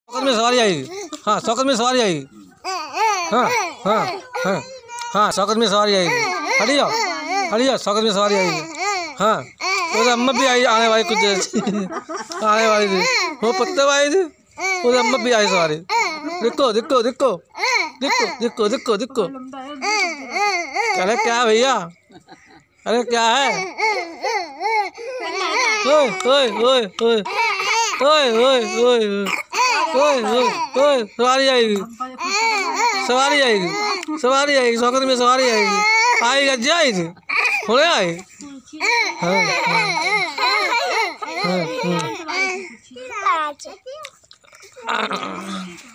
शौकत में सवारी आएगी। हाँ शौकत में सवारी आएगी। हाँ हाँ हाँ हाँ शौकत में सवारी आएगी। खड़ी जाओ शौकत में सवारी आएगी। हाँ वो अम्मा भी आई आने वाली कुछ देर आने वाली थी वो पत्ते आई थी वो अम्मा भी आई सवारी। दिक्को दिक्को दिक्को दिक्को दिक्को दिक्को दिक्को अरे क्या भैया अरे क्या है। ओए ओए ओए ओए ओए ओए ओए ओए ओए सवारी आएगी सवारी आएगी सवारी आएगी शौकत में सवारी आएगी। आई गज्जा आई थी थोड़े आई। हाँ हाँ हाँ हाँ